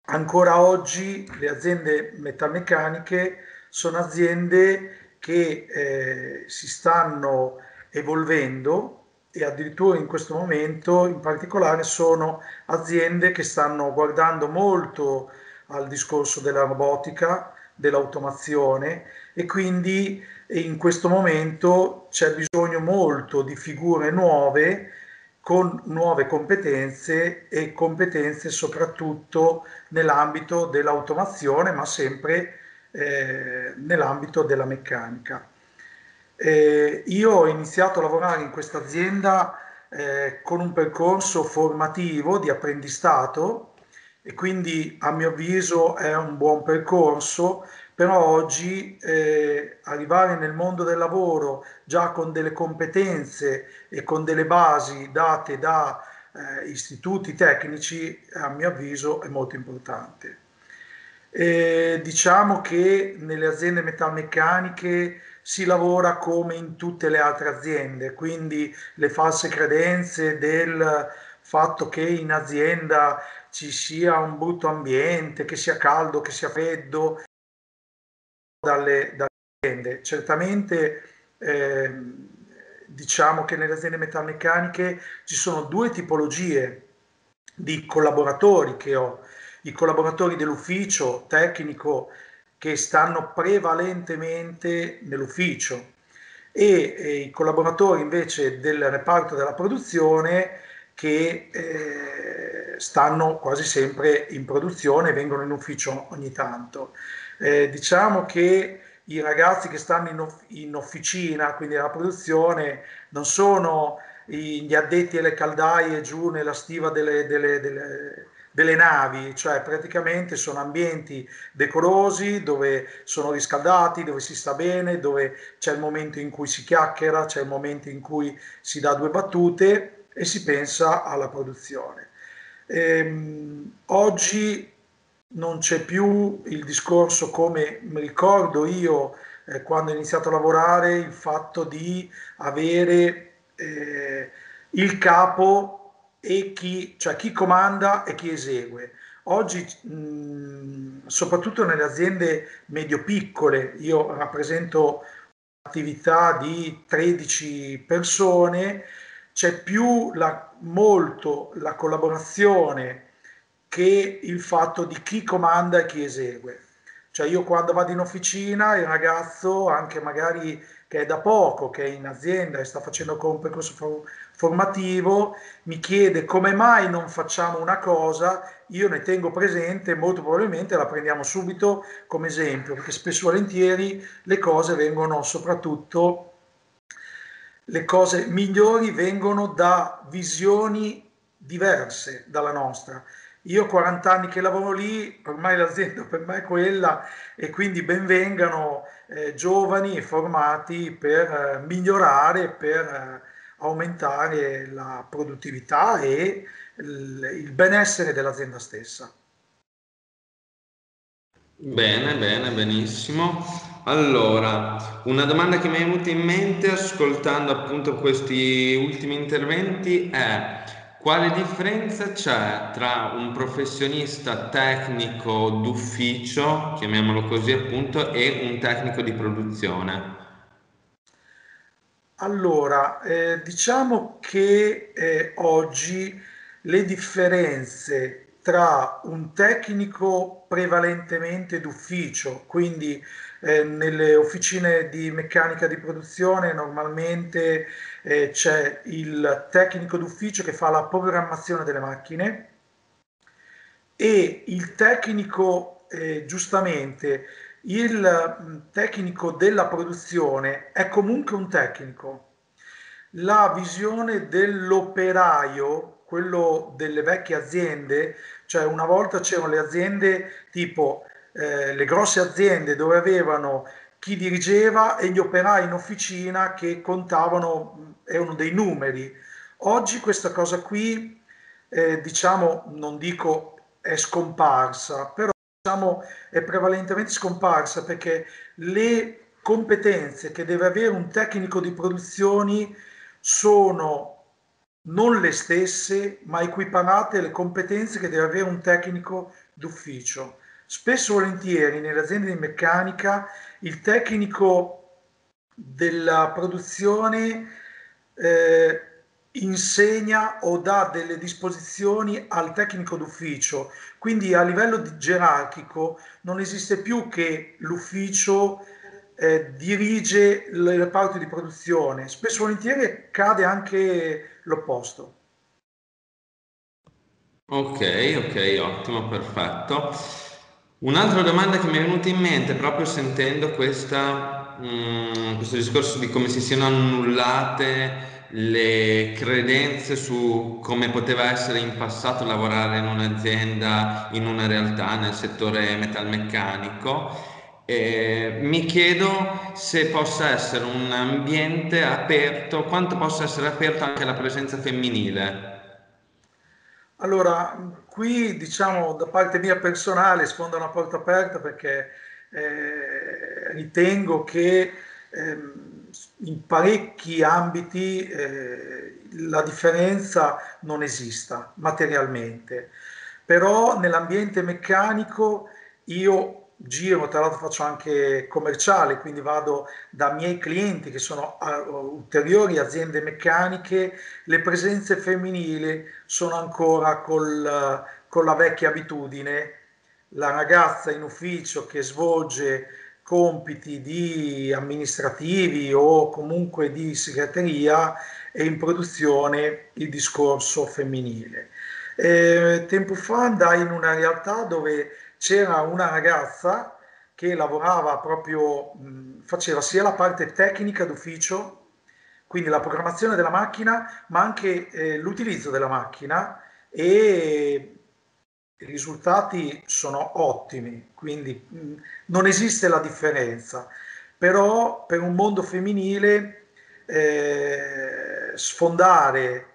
ancora oggi le aziende metalmeccaniche sono aziende che si stanno evolvendo e addirittura in questo momento in particolare sono aziende che stanno guardando molto al discorso della robotica, dell'automazione e quindi in questo momento c'è bisogno molto di figure nuove con nuove competenze e competenze soprattutto nell'ambito dell'automazione, ma sempre nell'ambito della meccanica. Io ho iniziato a lavorare in questa azienda con un percorso formativo di apprendistato e quindi a mio avviso è un buon percorso, però oggi arrivare nel mondo del lavoro già con delle competenze e con delle basi date da istituti tecnici, a mio avviso, è molto importante. Diciamo che nelle aziende metalmeccaniche si lavora come in tutte le altre aziende, quindi le false credenze del fatto che in azienda ci sia un brutto ambiente, che sia caldo, che sia freddo, dalle aziende. Certamente diciamo che nelle aziende metalmeccaniche ci sono due tipologie di collaboratori che ho, i collaboratori dell'ufficio tecnico che stanno prevalentemente nell'ufficio e i collaboratori invece del reparto della produzione che stanno quasi sempre in produzione e vengono in ufficio ogni tanto. Diciamo che i ragazzi che stanno in officina, quindi alla produzione, non sono gli addetti alle caldaie giù nella stiva delle navi, cioè praticamente sono ambienti decorosi dove sono riscaldati, dove si sta bene, dove c'è il momento in cui si chiacchiera, c'è il momento in cui si dà due battute e si pensa alla produzione. Oggi non c'è più il discorso come mi ricordo io quando ho iniziato a lavorare, il fatto di avere il capo e cioè chi comanda e chi esegue. Oggi, soprattutto nelle aziende medio-piccole, io rappresento un'attività di 13 persone, c'è più molto la collaborazione che il fatto di chi comanda e chi esegue. Cioè io quando vado in officina, il ragazzo, anche magari che è da poco, che è in azienda e sta facendo un percorso formativo, mi chiede come mai non facciamo una cosa, io ne tengo presente, molto probabilmente la prendiamo subito come esempio, perché spesso e volentieri le cose vengono soprattutto, le cose migliori vengono da visioni diverse dalla nostra. Io ho 40 anni che lavoro lì, ormai l'azienda per me è quella e quindi benvengano giovani e formati per migliorare, per aumentare la produttività e il benessere dell'azienda stessa. Bene, bene, benissimo. Allora, una domanda che mi è venuta in mente ascoltando appunto questi ultimi interventi è: quale differenza c'è tra un professionista tecnico d'ufficio, chiamiamolo così appunto, e un tecnico di produzione? Allora, diciamo che oggi le differenze tra un tecnico prevalentemente d'ufficio, quindi nelle officine di meccanica di produzione normalmente c'è il tecnico d'ufficio che fa la programmazione delle macchine e il tecnico, giustamente, il tecnico della produzione è comunque un tecnico. La visione dell'operaio, quello delle vecchie aziende, cioè una volta c'erano le aziende tipo le grosse aziende dove avevano chi dirigeva e gli operai in officina che contavano, erano dei numeri. Oggi questa cosa qui, diciamo, non dico è scomparsa, però diciamo è prevalentemente scomparsa perché le competenze che deve avere un tecnico di produzioni sono non le stesse, ma equiparate alle competenze che deve avere un tecnico d'ufficio. Spesso e volentieri nelle aziende di meccanica il tecnico della produzione insegna o dà delle disposizioni al tecnico d'ufficio, quindi a livello gerarchico non esiste più che l'ufficio dirige le reparti di produzione, spesso e volentieri cade anche l'opposto. Ok, ok, ottimo, perfetto. Un'altra domanda che mi è venuta in mente proprio sentendo questo discorso di come si siano annullate le credenze su come poteva essere in passato lavorare in un'azienda, in una realtà nel settore metalmeccanico. Mi chiedo se possa essere un ambiente aperto, quanto possa essere aperto anche alla presenza femminile. Allora, qui diciamo da parte mia personale sfondo una porta aperta perché ritengo che in parecchi ambiti la differenza non esista materialmente, però nell'ambiente meccanico io giro, tra l'altro faccio anche commerciale, quindi vado da miei clienti che sono ulteriori aziende meccaniche, le presenze femminili sono ancora con la vecchia abitudine, la ragazza in ufficio che svolge compiti di amministrativi o comunque di segreteria e in produzione il discorso femminile. Tempo fa andai in una realtà dove c'era una ragazza che lavorava proprio, faceva sia la parte tecnica d'ufficio, quindi la programmazione della macchina, ma anche l'utilizzo della macchina e i risultati sono ottimi, quindi non esiste la differenza, però per un mondo femminile sfondare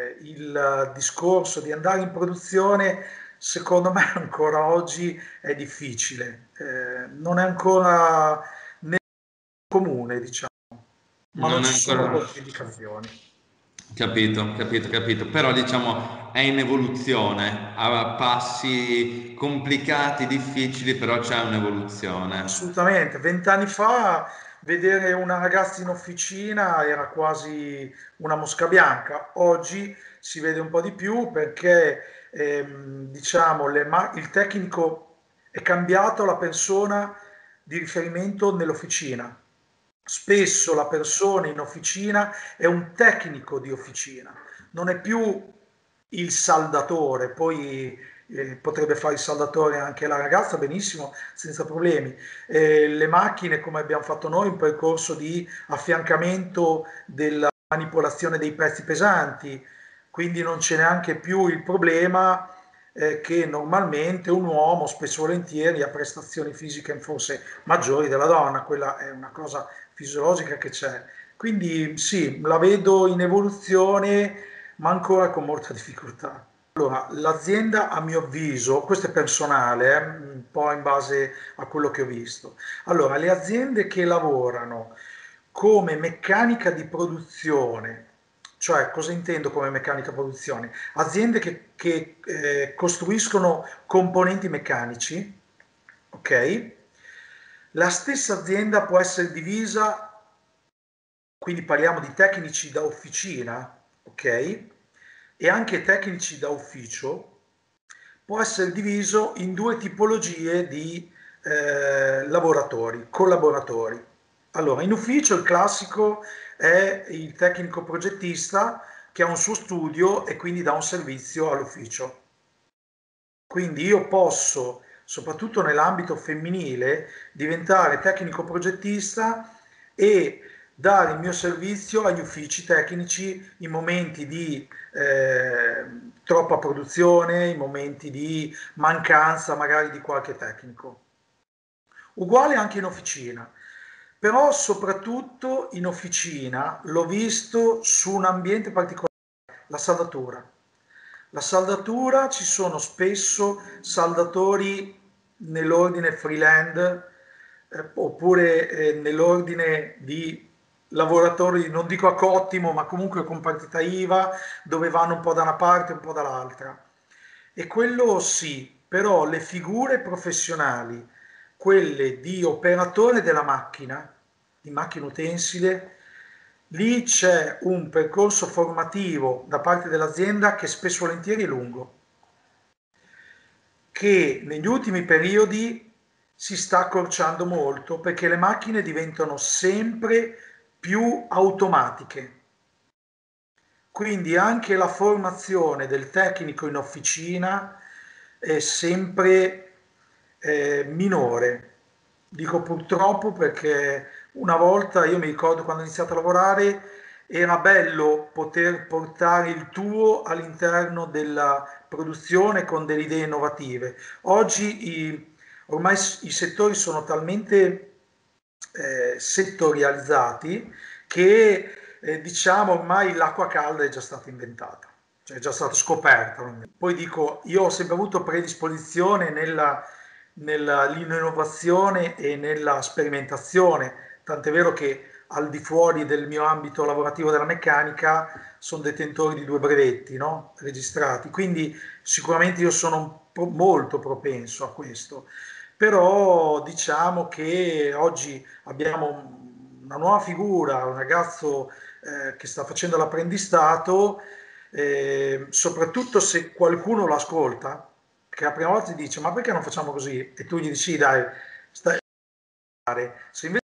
il discorso di andare in produzione, secondo me ancora oggi è difficile, non è ancora nel comune, diciamo, ma non Non è ci sono ancora controindicazioni. capito, capito, capito. Però diciamo è in evoluzione, a passi complicati, difficili, però c'è un'evoluzione. Assolutamente, 20 anni fa vedere una ragazza in officina era quasi una mosca bianca, oggi si vede un po' di più perché diciamo, il tecnico è cambiato la persona di riferimento nell'officina. Spesso la persona in officina è un tecnico di officina, non è più il saldatore, poi potrebbe fare il saldatore anche la ragazza benissimo, senza problemi. Le macchine, come abbiamo fatto noi, un percorso di affiancamento della manipolazione dei pezzi pesanti, quindi non c'è neanche più il problema che normalmente un uomo spesso e volentieri ha prestazioni fisiche forse maggiori della donna, quella è una cosa fisiologica che c'è. Quindi sì, la vedo in evoluzione, ma ancora con molta difficoltà. Allora, l'azienda a mio avviso, questo è personale, un po' in base a quello che ho visto. Allora, le aziende che lavorano come meccanica di produzione, cioè cosa intendo come meccanica produzione? Aziende che costruiscono componenti meccanici, ok? La stessa azienda può essere divisa, quindi parliamo di tecnici da officina, ok? E anche tecnici da ufficio, può essere diviso in due tipologie di lavoratori, collaboratori. Allora, in ufficio il classico è il tecnico progettista che ha un suo studio e quindi dà un servizio all'ufficio. Quindi io posso, soprattutto nell'ambito femminile, diventare tecnico progettista e dare il mio servizio agli uffici tecnici in momenti di troppa produzione, in momenti di mancanza magari di qualche tecnico. Uguale anche in officina, però soprattutto in officina l'ho visto su un ambiente particolare, la saldatura. La saldatura, ci sono spesso saldatori nell'ordine freelance oppure nell'ordine di lavoratori, non dico a cottimo, ma comunque con partita IVA, dove vanno un po' da una parte e un po' dall'altra. E quello sì, però le figure professionali, quelle di operatore della macchina, di macchina utensile, lì c'è un percorso formativo da parte dell'azienda che spesso e volentieri è lungo, che negli ultimi periodi si sta accorciando molto perché le macchine diventano sempre più automatiche. Quindi anche la formazione del tecnico in officina è sempre minore. Dico purtroppo perché una volta, io mi ricordo quando ho iniziato a lavorare, era bello poter portare il tuo all'interno della produzione con delle idee innovative. Oggi ormai i settori sono talmente settorializzati che diciamo ormai l'acqua calda è già stata inventata, cioè è già stata scoperta. Poi dico, io ho sempre avuto predisposizione nell'innovazione e nella sperimentazione, tant'è vero che al di fuori del mio ambito lavorativo della meccanica sono detentore di 2 brevetti, no? Registrati, quindi sicuramente io sono molto propenso a questo, però diciamo che oggi abbiamo una nuova figura, un ragazzo che sta facendo l'apprendistato, soprattutto se qualcuno lo ascolta, che la prima volta ti dice ma perché non facciamo così? E tu gli dici sì, dai, stai a fare. Se invece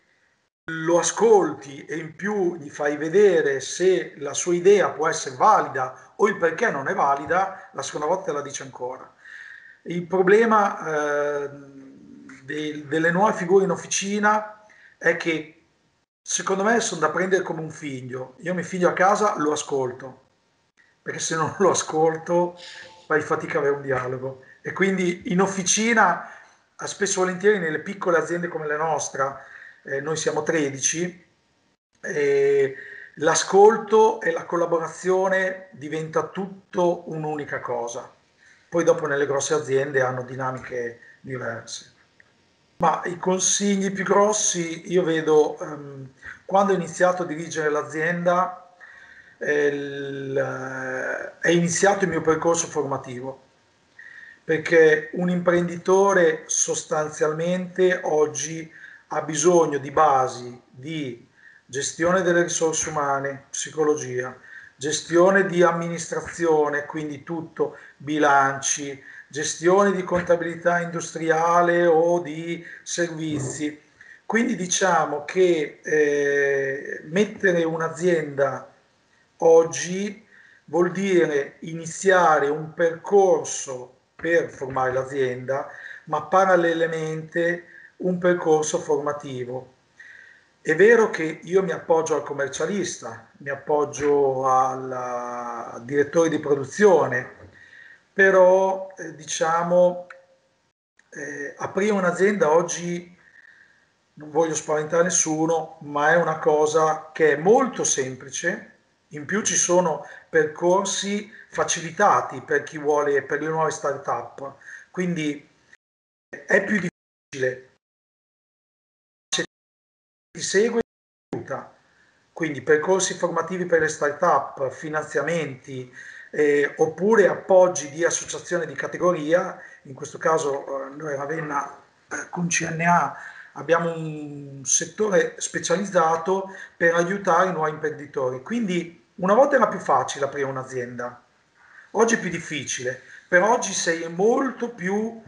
lo ascolti e in più gli fai vedere se la sua idea può essere valida o il perché non è valida, la seconda volta la dice ancora. Il problema delle nuove figure in officina è che secondo me sono da prendere come un figlio. Io mio figlio a casa lo ascolto, perché se non lo ascolto fai fatica a avere un dialogo. E quindi in officina, spesso e volentieri nelle piccole aziende come la nostra, noi siamo 13, e l'ascolto e la collaborazione diventa tutto un'unica cosa. Poi dopo nelle grosse aziende hanno dinamiche diverse. Ma i consigli più grossi io vedo quando ho iniziato a dirigere l'azienda è iniziato il mio percorso formativo, perché un imprenditore sostanzialmente oggi ha bisogno di basi di gestione delle risorse umane, psicologia, gestione di amministrazione, quindi tutto, bilanci, gestione di contabilità industriale o di servizi. Quindi diciamo che mettere un'azienda oggi vuol dire iniziare un percorso per formare l'azienda, ma parallelamente un percorso formativo. È vero che io mi appoggio al commercialista, mi appoggio al direttore di produzione, però diciamo aprire un'azienda oggi non voglio spaventare nessuno, ma è una cosa che è molto semplice. In più ci sono percorsi facilitati per chi vuole, per le nuove start-up. Quindi è più difficile, se ti segue aiuta. Quindi percorsi formativi per le start-up, finanziamenti, oppure appoggi di associazione di categoria. In questo caso noi a Ravenna con CNA abbiamo un settore specializzato per aiutare i nuovi imprenditori. Quindi una volta era più facile aprire un'azienda, oggi è più difficile, però oggi sei molto più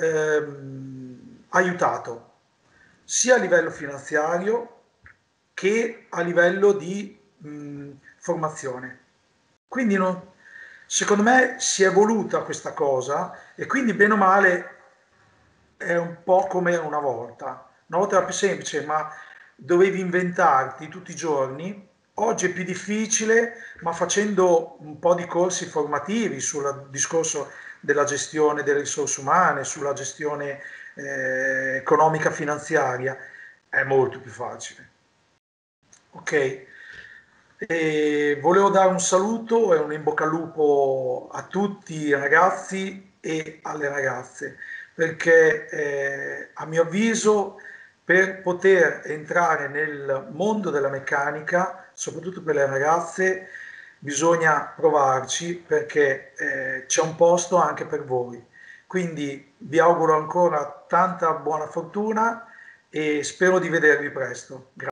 aiutato sia a livello finanziario che a livello di formazione. Quindi secondo me si è evoluta questa cosa e quindi bene o male è un po' come una volta. Una volta era più semplice, ma dovevi inventarti tutti i giorni. Oggi è più difficile, ma facendo un po' di corsi formativi sul discorso della gestione delle risorse umane, sulla gestione economica finanziaria, è molto più facile. Ok, e volevo dare un saluto e un in bocca al lupo a tutti i ragazzi e alle ragazze, perché a mio avviso per poter entrare nel mondo della meccanica, soprattutto per le ragazze, bisogna provarci perché c'è un posto anche per voi. Quindi vi auguro ancora tanta buona fortuna e spero di vedervi presto. Grazie.